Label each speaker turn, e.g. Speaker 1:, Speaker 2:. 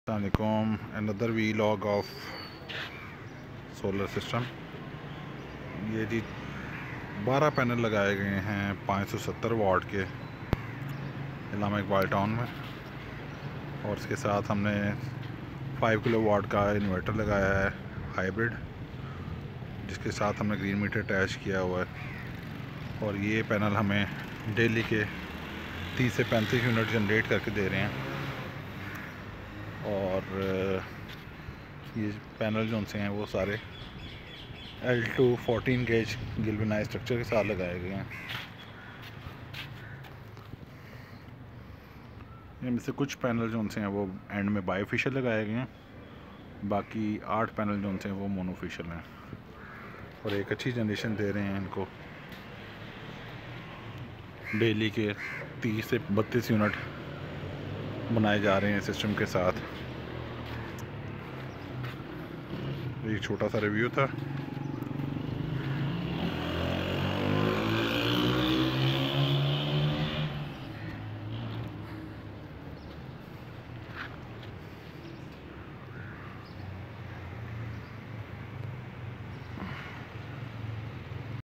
Speaker 1: Assalamualaikum, another vlog of solar system. ये जी 12 panel लगाए गए हैं 570 वाट के इलामा इकबाल टाउन में, और इसके साथ हमने 5 किलो वाट का इन्वर्टर लगाया है हाइब्रिड, जिसके साथ हमने ग्रीन मीटर अटैच किया हुआ है। और ये पैनल हमें डेली के 30 से 35 यूनिट जनरेट करके दे रहे हैं। और ये पैनल जो उनसे हैं वो सारे L2 14 गेज गिल्वेनाइज स्ट्रक्चर के साथ लगाए गए हैं। इनमें से कुछ पैनल जो उनसे हैं वो एंड में बायोफिशियल लगाए गए हैं, बाकी 8 पैनल जो उनसे हैं वो मोनोफिशियल हैं, और एक अच्छी जनरेशन दे रहे हैं इनको। डेली के 30 से 32 यूनिट बनाए जा रहे हैं सिस्टम के साथ। एक छोटा सा रिव्यू था।